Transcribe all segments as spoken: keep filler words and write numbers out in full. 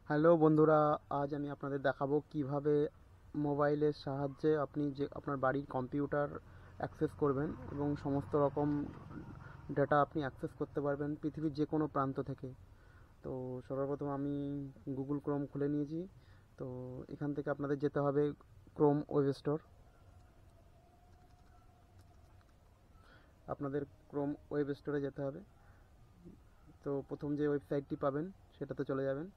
Hello বন্ধুরা, আজ আমি আপনাদের দেখাবো কিভাবে মোবাইলের সাহায্যে আপনি যে আপনার বাড়ির কম্পিউটার অ্যাক্সেস করবেন এবং সমস্ত রকম ডেটা আপনি অ্যাক্সেস করতে পারবেন পৃথিবীর যে কোনো প্রান্ত থেকে। তো সর্বপ্রথম আমি গুগল ক্রোম খুলে নিয়েছি। তো এখান থেকে আপনাদের যেতে হবে ক্রোম ওয়েব স্টোর। আপনাদের ক্রোম ওয়েব স্টোরে যেতে হবে। তো প্রথম যে ওয়েবসাইটটি পাবেন সেটাতে চলে যাবেন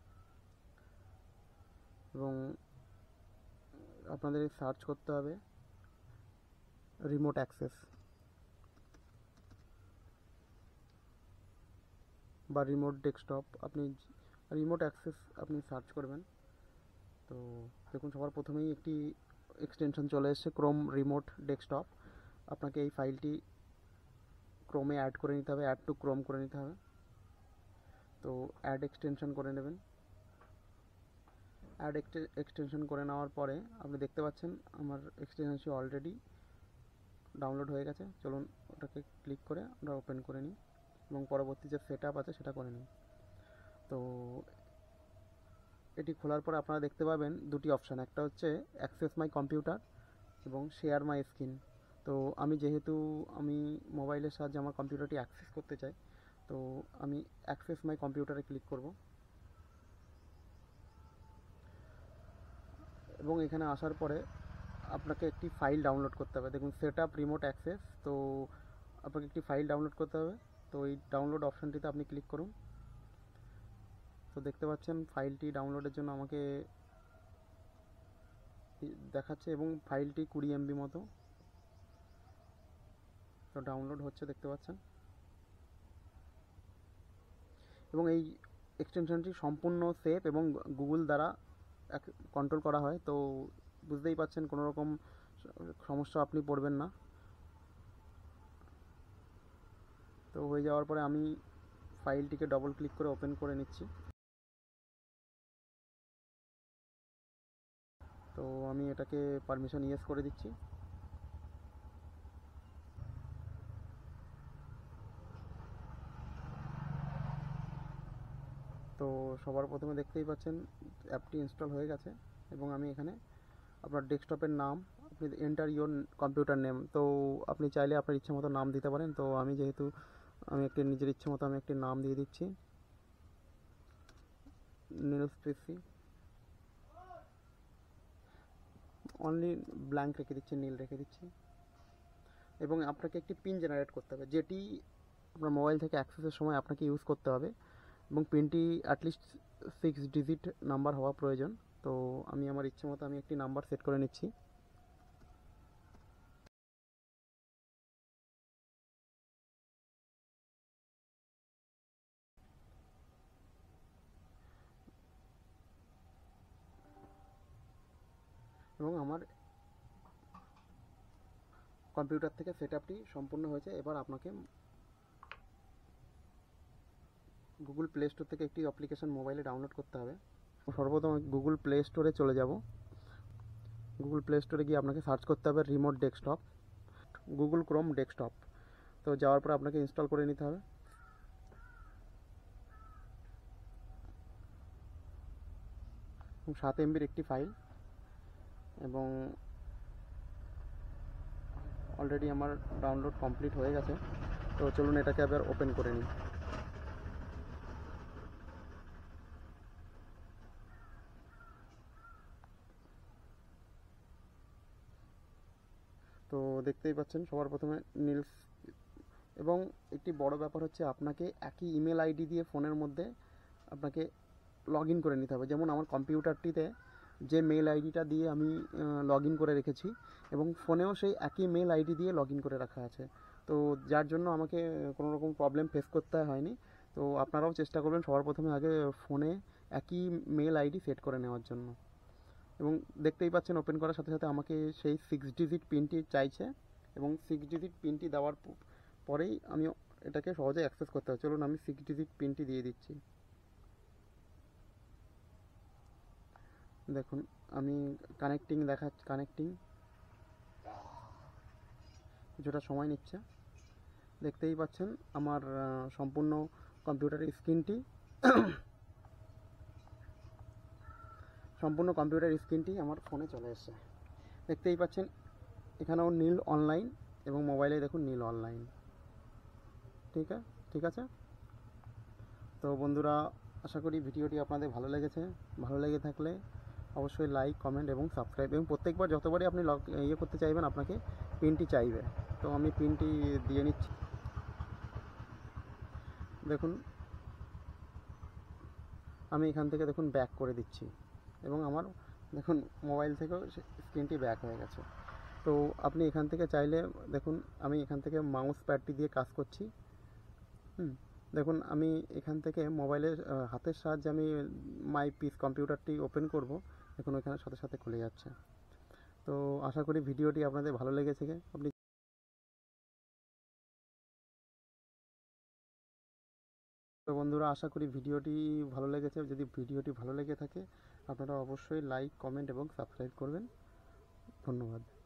এবং আপনাদের সার্চ করতে হবে রিমোট অ্যাক্সেস বা রিমোট ডেস্কটপ। আপনি রিমোট অ্যাক্সেস আপনি সার্চ করবেন। তো দেখুন, সবার প্রথমেই একটি এক্সটেনশন চলে এসেছে ক্রোম রিমোট ডেস্কটপ। আপনাকে এই ফাইলটি ক্রোমে অ্যাড করে নিতে হবে, অ্যাড টু ক্রোম করে নিতে হবে। তো অ্যাড এক্সটেনশন করে নেবেন। অ্যাড এক্সটেনশন করে নেওয়ার পরে আপনি দেখতে পাচ্ছেন আমার এক্সটেনশনটি অলরেডি ডাউনলোড হয়ে গেছে। চলুন ওটাকে ক্লিক করে আমরা ওপেন করে নিই এবং পরবর্তী যে সেট আপ আছে সেটা করে নিই। তো এটি খোলার পর আপনারা দেখতে পাবেন দুটি অপশান, একটা হচ্ছে অ্যাক্সেস মাই কম্পিউটার এবং শেয়ার মাই স্ক্রিন। তো আমি যেহেতু আমি মোবাইলের সাহায্যে আমার কম্পিউটারটি অ্যাক্সেস করতে চাই, তো আমি অ্যাক্সেস মাই কম্পিউটারে ক্লিক করব এবং এখানে আসার পরে আপনাকে একটি ফাইল ডাউনলোড করতে হবে। দেখুন, সেট আপ রিমোট অ্যাক্সেস। তো আপনাকে একটি ফাইল ডাউনলোড করতে হবে। তো এই ডাউনলোড অপশানটিতে আপনি ক্লিক করুন। তো দেখতে পাচ্ছেন ফাইলটি ডাউনলোডের জন্য আমাকে দেখাচ্ছে এবং ফাইলটি কুড়ি এমবি মতো। তো ডাউনলোড হচ্ছে দেখতে পাচ্ছেন এবং এই এক্সটেনশনটি সম্পূর্ণ সেফ এবং গুগল দ্বারা কন্ট্রোল করা হয়। তো বুঝতেই পাচ্ছেন কোনো রকম সমস্যা আপনি পড়বেন না। তো হয়ে যাওয়ার পরে আমি ফাইলটিকে ডবল ক্লিক করে ওপেন করে নিচ্ছি। তো আমি এটাকে পারমিশন ইয়েস করে দিচ্ছি। তো সবার প্রথমে দেখতেই পাচ্ছেন অ্যাপটি ইনস্টল হয়ে গেছে এবং আমি এখানে আপনার ডেস্কটপের নাম, আপনি এন্টার ইয়োর কম্পিউটার নেম। তো আপনি চাইলে আপনার ইচ্ছে মতো নাম দিতে পারেন। তো আমি যেহেতু আমি একটি নিজের ইচ্ছে মতো আমি একটি নাম দিয়ে দিচ্ছি, নিউজ পিসি, অনলি ব্ল্যাঙ্ক রেখে দিচ্ছি, নীল রেখে দিচ্ছি। এবং আপনাকে একটি পিন জেনারেট করতে হবে যেটি আপনার মোবাইল থেকে অ্যাক্সেসের সময় আপনাকে ইউজ করতে হবে এবং পিনটি অ্যাটলিস্ট সিক্স ডিজিট নাম্বার হওয়া প্রয়োজন। তো আমি আমার ইচ্ছে মতো আমি একটি নাম্বার সেট করে নিচ্ছি। এবং আমার কম্পিউটার থেকে সেট আপটি সম্পূর্ণ হয়েছে। এবার আপনাকে গুগল প্লে স্টোর থেকে একটি অ্যাপ্লিকেশন মোবাইলে ডাউনলোড করতে হবে। সর্বপ্রথম গুগল প্লে স্টোরে চলে যাব। গুগল প্লে স্টোরে গিয়ে আপনাকে সার্চ করতে হবে remote desktop, Google Chrome desktop. তো যাওয়ার পর আপনাকে ইনস্টল করে নিতে হবে। সাত এমবির একটি ফাইল এবং অলরেডি আমার ডাউনলোড কমপ্লিট হয়ে গেছে। তো চলুন এটাকে আবার ওপেন করে নিই। তো দেখতেই পাচ্ছেন সবার প্রথমে নীলস। এবং একটি বড় ব্যাপার হচ্ছে আপনাকে একই ইমেল আইডি দিয়ে ফোনের মধ্যে আপনাকে লগ ইন করে নিতে হবে। যেমন আমার কম্পিউটারটিতে যে মেল আইডিটা দিয়ে আমি লগ ইন করে রেখেছি এবং ফোনেও সেই একই মেল আইডি দিয়ে লগ ইন করে রাখা আছে। তো যার জন্য আমাকে কোনো রকম প্রবলেম ফেস করতে হয়নি। তো আপনারাও চেষ্টা করবেন সবার প্রথমে আগে ফোনে একই মেল আইডি সেট করে নেওয়ার জন্য। এবং দেখতেই পাচ্ছেন ওপেন করার সাথে সাথে আমাকে সেই সিক্স ডিজিট পিনটি চাইছে এবং সিক্স ডিজিট পিনটি দেওয়ার পরেই আমি এটাকে সহজে অ্যাক্সেস করতে হবে। চলুন আমি সিক্স ডিজিট পিনটি দিয়ে দিচ্ছি। দেখুন আমি কানেক্টিং দেখা কানেক্টিং কিছুটা সময় নিচ্ছে। দেখতেই পাচ্ছেন আমার সম্পূর্ণ কম্পিউটারের স্ক্রিনটি সম্পূর্ণ কম্পিউটার স্ক্রিনটি আমার ফোনে চলে এসেছে। দেখতেই পাচ্ছেন এখানেও নীল অনলাইন এবং মোবাইলে দেখুন নীল অনলাইন। ঠিক আছে ঠিক আছে তো বন্ধুরা, আশা করি ভিডিওটি আপনাদের ভালো লেগেছে। ভালো লেগে থাকলে অবশ্যই লাইক, কমেন্ট এবং সাবস্ক্রাইব, এবং প্রত্যেকবার যতবারই আপনি লগ ইয়ে করতে চাইবেন আপনাকে পিনটি চাইবে, তো আমি পিনটি দিয়ে নিচ্ছি। দেখুন আমি এখান থেকে দেখুন ব্যাক করে দিচ্ছি এবং আমার দেখুন মোবাইল থেকেও স্ক্রিনটি ব্যাক হয়ে গেছে। তো আপনি এখান থেকে চাইলে দেখুন আমি এখান থেকে মাউস প্যাডটি দিয়ে কাজ করছি। হুম দেখুন আমি এখান থেকে মোবাইলের হাতের সাহায্যে আমি মাই পিস কম্পিউটারটি ওপেন করব, দেখুন ওইখানে সাথে সাথে খুলে যাচ্ছে। তো আশা করি ভিডিওটি আপনাদের ভালো লেগেছে। আপনি তো বন্ধুরা, আশা করি ভিডিওটি ভালো লেগেছে। যদি ভিডিওটি ভালো লেগে থাকে আপনারা অবশ্যই লাইক, কমেন্ট এবং সাবস্ক্রাইব করবেন। ধন্যবাদ।